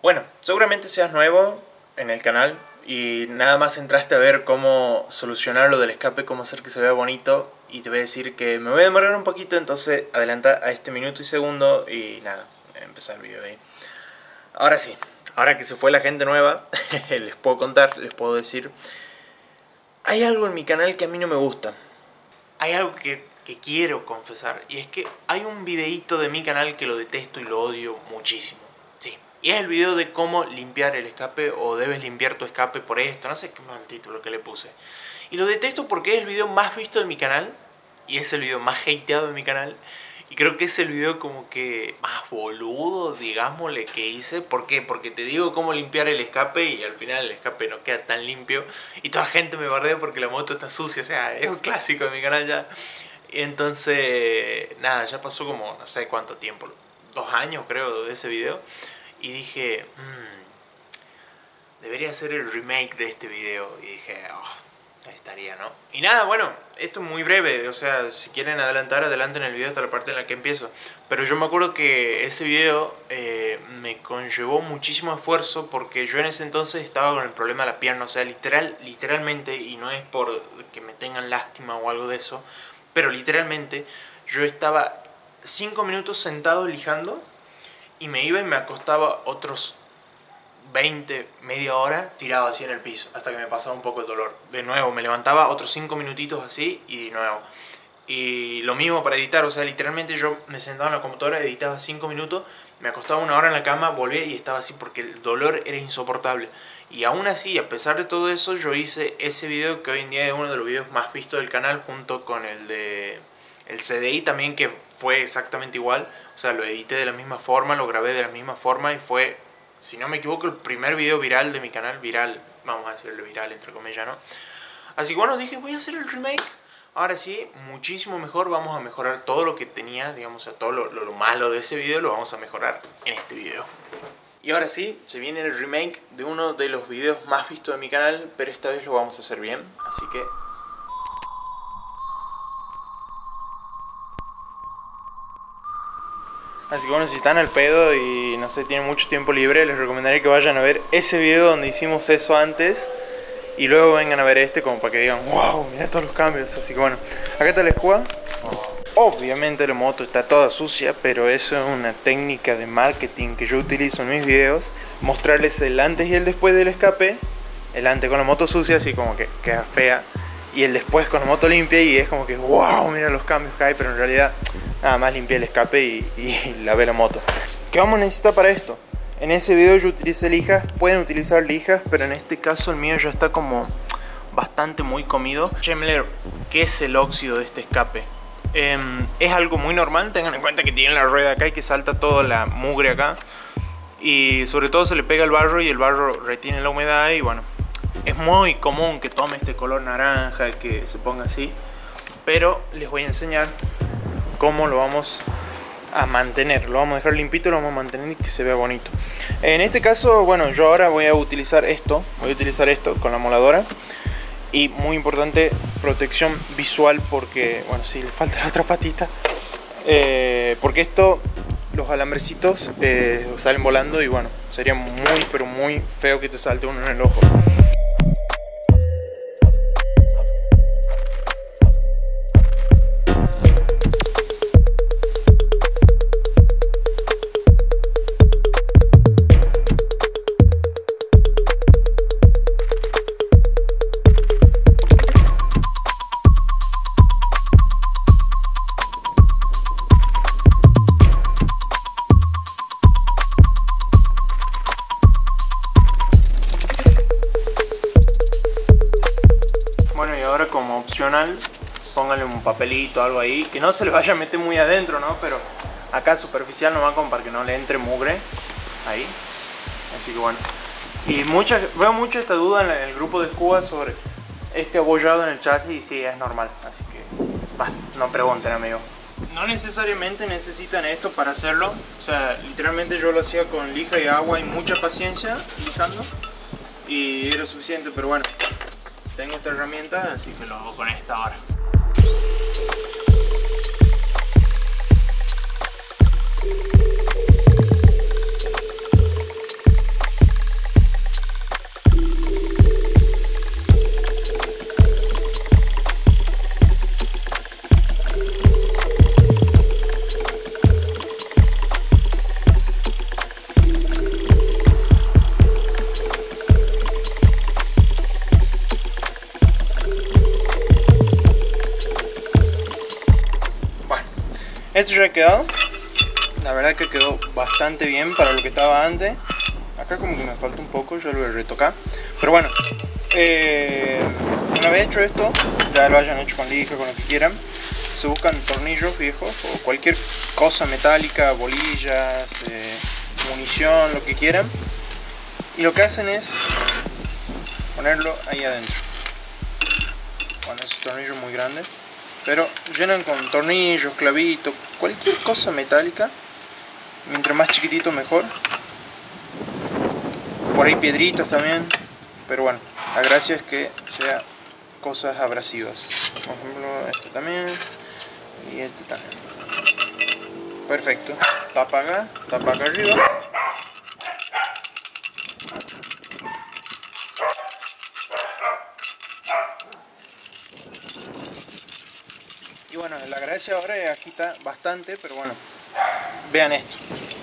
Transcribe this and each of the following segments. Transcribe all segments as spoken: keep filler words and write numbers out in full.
Bueno, seguramente seas nuevo en el canal y nada más entraste a ver cómo solucionar lo del escape, cómo hacer que se vea bonito, y te voy a decir que me voy a demorar un poquito, entonces adelanta a este minuto y segundo y nada, empezar el video ahí. Ahora sí, ahora que se fue la gente nueva, les puedo contar, les puedo decir, hay algo en mi canal que a mí no me gusta. Hay algo que, que quiero confesar, y es que hay un videíto de mi canal que lo detesto y lo odio muchísimo. Sí, y es el video de cómo limpiar el escape, o debes limpiar tu escape por esto, no sé qué fue el título que le puse. Y lo detesto porque es el video más visto de mi canal, y es el video más hateado de mi canal, y creo que es el video como que más boludo, digámosle, que hice. ¿Por qué? Porque te digo cómo limpiar el escape y al final el escape no queda tan limpio, y toda la gente me bardea porque la moto está sucia, o sea, es un clásico de mi canal ya. Entonces, nada, ya pasó como no sé cuánto tiempo, dos años creo de ese video, y dije, mmm, debería hacer el remake de este video, y dije, oh, ahí estaría, ¿no? Y nada, bueno, esto es muy breve, o sea, si quieren adelantar, adelanten el video hasta la parte en la que empiezo. Pero yo me acuerdo que ese video eh, me conllevó muchísimo esfuerzo, porque yo en ese entonces estaba con el problema de la pierna, o sea, literal, literalmente, y no es por que me tengan lástima o algo de eso, pero literalmente yo estaba cinco minutos sentado lijando y me iba y me acostaba otros veinte, media hora tirado así en el piso hasta que me pasaba un poco el dolor. De nuevo me levantaba otros cinco minutitos así y de nuevo. Y lo mismo para editar, o sea, literalmente yo me sentaba en la computadora, editaba cinco minutos, me acostaba una hora en la cama, volvía y estaba así porque el dolor era insoportable. Y aún así, a pesar de todo eso, yo hice ese video que hoy en día es uno de los videos más vistos del canal, junto con el de el C D I también, que fue exactamente igual. O sea, lo edité de la misma forma, lo grabé de la misma forma y fue, si no me equivoco, el primer video viral de mi canal. Viral, vamos a decirle viral entre comillas, ¿no? Así que bueno, dije, voy a hacer el remake. Ahora sí, muchísimo mejor, vamos a mejorar todo lo que tenía, digamos, a todo lo, lo, lo malo de ese video lo vamos a mejorar en este video. Y ahora sí, se viene el remake de uno de los videos más vistos de mi canal, pero esta vez lo vamos a hacer bien, así que... Así que bueno, si están al pedo y no sé, tienen mucho tiempo libre, les recomendaría que vayan a ver ese video donde hicimos eso antes y luego vengan a ver este como para que digan, wow, mira todos los cambios. Así que bueno, acá está la escuadra. Obviamente la moto está toda sucia, pero eso es una técnica de marketing que yo utilizo en mis videos. Mostrarles el antes y el después del escape. El antes con la moto sucia, así como que queda fea, y el después con la moto limpia y es como que wow, mira los cambios que hay, pero en realidad nada más limpié el escape y, y lavé la moto. ¿Qué vamos a necesitar para esto? En ese video yo utilicé lijas, pueden utilizar lijas, pero en este caso el mío ya está como bastante muy comido. Schemmler, ¿qué es el óxido de este escape? Eh, es algo muy normal, tengan en cuenta que tiene la rueda acá y que salta toda la mugre acá. Y sobre todo se le pega el barro y el barro retiene la humedad y bueno, es muy común que tome este color naranja, que se ponga así. Pero les voy a enseñar cómo lo vamos a mantener. Lo vamos a dejar limpito, lo vamos a mantener y que se vea bonito. En este caso, bueno, yo ahora voy a utilizar esto. Voy a utilizar esto con la moladora. Y muy importante, protección visual, porque, bueno, sí, le falta la otra patita. Eh, porque esto, los alambrecitos eh, salen volando y bueno, sería muy, pero muy feo que te salte uno en el ojo. Como opcional, pónganle un papelito, algo ahí, que no se le vaya a meter muy adentro, ¿no? Pero acá superficial nomás, como para que no le entre mugre ahí. Así que bueno, y muchas, veo mucho esta duda en, la, en el grupo de Cuba sobre este abollado en el chasis, y sí, es normal, así que basta, no pregunten, amigo. No necesariamente necesitan esto para hacerlo, o sea, literalmente yo lo hacía con lija y agua y mucha paciencia lijando y era suficiente, pero bueno, tengo esta herramienta, así que lo hago con esta ahora. Esto ya ha quedado. La verdad que quedó bastante bien para lo que estaba antes. Acá como que me falta un poco, yo lo voy a retocar. Pero bueno, eh, una vez hecho esto, ya lo hayan hecho con lija, con lo que quieran, se buscan tornillos viejos o cualquier cosa metálica, bolillas, eh, munición, lo que quieran. Y lo que hacen es ponerlo ahí adentro. Bueno, ese tornillo es muy grande, pero llenan con tornillos, clavitos, cualquier cosa metálica. Mientras más chiquitito mejor. Por ahí piedritas también, pero bueno, la gracia es que sea cosas abrasivas. Por ejemplo, este también y este también. Perfecto. Tapa acá, tapa acá arriba. Y bueno, la gracia ahora es aquí está bastante, pero bueno, vean esto.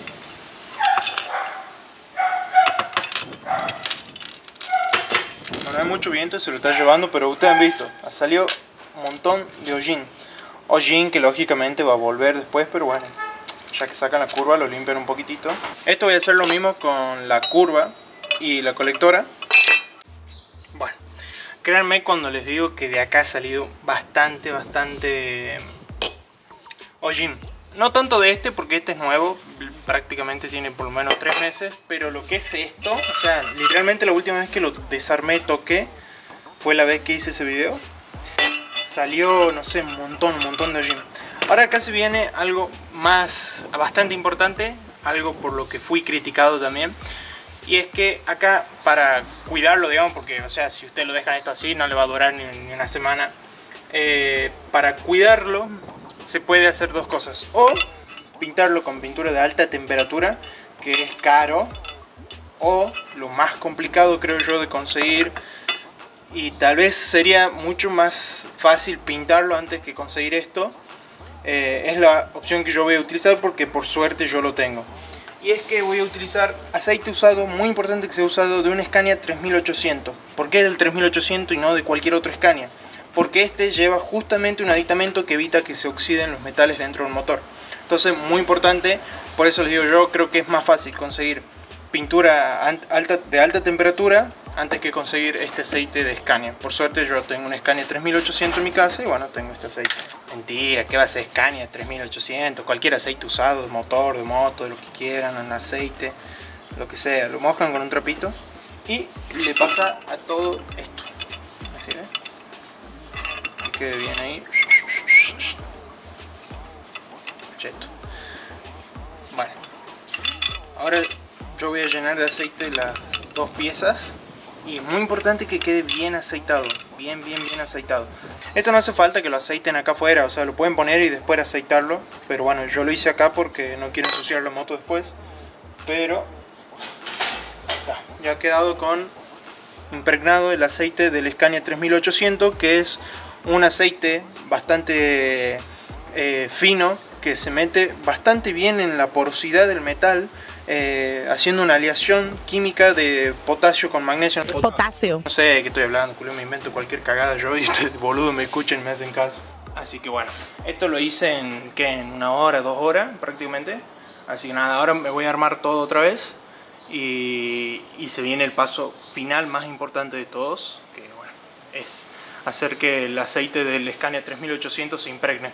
No hay mucho viento, se lo está llevando, pero ustedes han visto, ha salido un montón de hollín. Hollín que lógicamente va a volver después, pero bueno, ya que sacan la curva lo limpian un poquitito. Esto voy a hacer lo mismo con la curva y la colectora. Bueno, créanme cuando les digo que de acá ha salido bastante, bastante hollín. No tanto de este, porque este es nuevo, prácticamente tiene por lo menos tres meses, pero lo que es esto, o sea, literalmente la última vez que lo desarmé, toqué, fue la vez que hice ese video. Salió, no sé, un montón, un montón de hollín. Ahora acá se viene algo más, bastante importante, algo por lo que fui criticado también. Y es que acá, para cuidarlo, digamos, porque, o sea, si ustedes lo dejan esto así, no le va a durar ni, ni una semana. Eh, para cuidarlo, se puede hacer dos cosas. O pintarlo con pintura de alta temperatura, que es caro. O lo más complicado, creo yo, de conseguir, y tal vez sería mucho más fácil pintarlo antes que conseguir esto. Eh, es la opción que yo voy a utilizar porque por suerte yo lo tengo. Y es que voy a utilizar aceite usado, muy importante que sea usado de un Scania tres mil ochocientos. ¿Por qué del tres mil ochocientos y no de cualquier otro Scania? Porque este lleva justamente un aditamento que evita que se oxiden los metales dentro del motor. Entonces, muy importante, por eso les digo yo, creo que es más fácil conseguir pintura alta, de alta temperatura antes que conseguir este aceite de Scania. Por suerte yo tengo un Scania tres mil ochocientos en mi casa y bueno, tengo este aceite. Mentira, ¿qué va a ser Scania tres mil ochocientos? Cualquier aceite usado, de motor, de moto, de lo que quieran, en aceite, lo que sea. Lo mojan con un trapito y le pasa a todo esto. Así, ¿ves? Que quede bien ahí. Cheto. Bueno, ahora yo voy a llenar de aceite las dos piezas. Y es muy importante que quede bien aceitado, bien, bien, bien aceitado. Esto no hace falta que lo aceiten acá afuera, o sea, lo pueden poner y después aceitarlo. Pero bueno, yo lo hice acá porque no quiero ensuciar la moto después. Pero está, ya ha quedado con impregnado el aceite del Scania tres mil ochocientos, que es un aceite bastante eh, fino, que se mete bastante bien en la porosidad del metal. Eh, haciendo una aleación química de potasio con magnesio. Potasio. No sé de qué estoy hablando, culo, me invento cualquier cagada yo y ustedes, boludo, me escuchan y me hacen caso. Así que bueno, esto lo hice en, ¿qué? En una hora, dos horas prácticamente. Así que nada, ahora me voy a armar todo otra vez. Y, y se viene el paso final más importante de todos, que bueno, es hacer que el aceite del Scania tres mil ochocientos se impregne.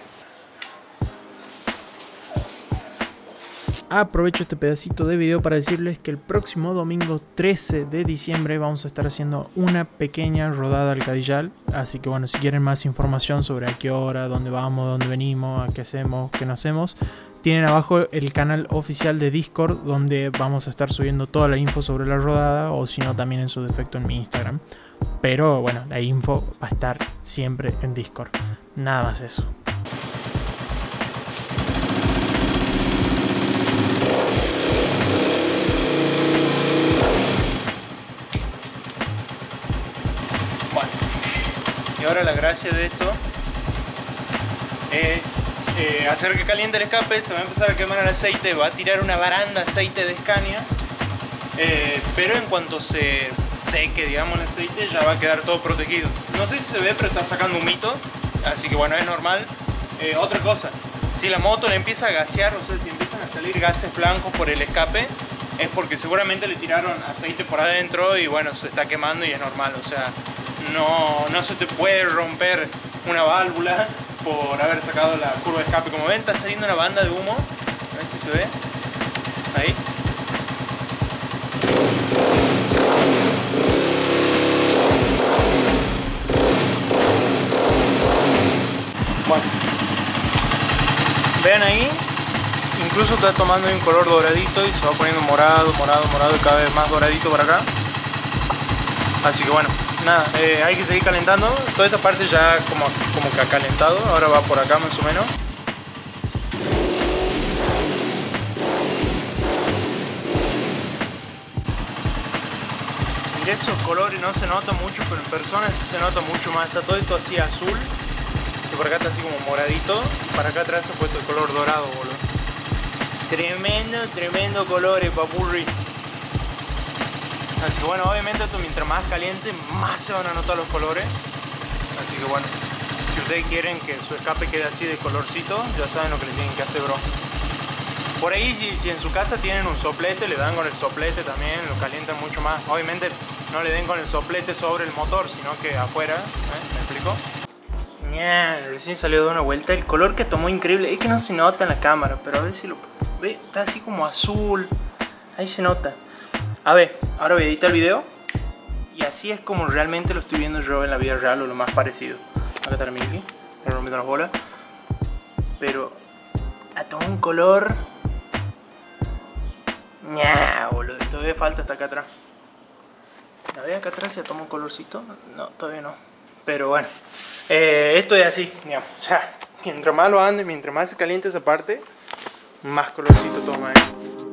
Aprovecho este pedacito de video para decirles que el próximo domingo trece de diciembre vamos a estar haciendo una pequeña rodada al Cadillal. Así que bueno, si quieren más información sobre a qué hora, dónde vamos, dónde venimos, a qué hacemos, qué no hacemos, tienen abajo el canal oficial de Discord, donde vamos a estar subiendo toda la info sobre la rodada, o si no también en su defecto en mi Instagram. Pero bueno, la info va a estar siempre en Discord. Nada más eso. Y ahora la gracia de esto es eh, hacer que caliente el escape. Se va a empezar a quemar el aceite, va a tirar una baranda de aceite de Scania, eh, pero en cuanto se seque, digamos, el aceite, ya va a quedar todo protegido. No sé si se ve, pero está sacando humito, así que bueno, es normal. Eh, otra cosa, Si la moto le empieza a gasear, o sea, si empiezan a salir gases blancos por el escape, es porque seguramente le tiraron aceite por adentro y bueno, se está quemando y es normal. O sea, no, no se te puede romper una válvula por haber sacado la curva de escape. Como ven, está saliendo una banda de humo. A ver si se ve. Ahí. Bueno. Vean ahí. Incluso está tomando un color doradito y se va poniendo morado, morado, morado y cada vez más doradito por acá. Así que bueno, nada, eh, hay que seguir calentando. Toda esta parte ya como, como que ha calentado. Ahora va por acá más o menos. Mira esos colores, no se nota mucho, pero en persona sí se nota mucho más. Está todo esto así azul. Y por acá está así como moradito. Y para acá atrás se ha puesto el color dorado, boludo. Tremendo, tremendo colores, papurri. Así que bueno, obviamente esto mientras más caliente, más se van a notar los colores. Así que bueno, si ustedes quieren que su escape quede así de colorcito, ya saben lo que le tienen que hacer, bro. Por ahí, si, si en su casa tienen un soplete, le dan con el soplete también, lo calientan mucho más. Obviamente no le den con el soplete sobre el motor, sino que afuera, ¿eh? ¿Me explico? Ña, recién salió de una vuelta. El color que tomó increíble. Es que no se nota en la cámara, pero a ver si lo... Ve, está así como azul. Ahí se nota. A ver, ahora voy a editar el video. Y así es como realmente lo estoy viendo yo en la vida real, o lo más parecido. Acá está la Milky, me rompiendo las bolas. Pero ha tomado un color... Ña, boludo. Todavía falta hasta acá atrás. ¿La ve acá atrás si ha tomado un colorcito? No, todavía no. Pero bueno. Eh, esto es así, digamos. O sea, mientras más lo ande, mientras más se caliente esa parte, más colorcito toma. ¿eh?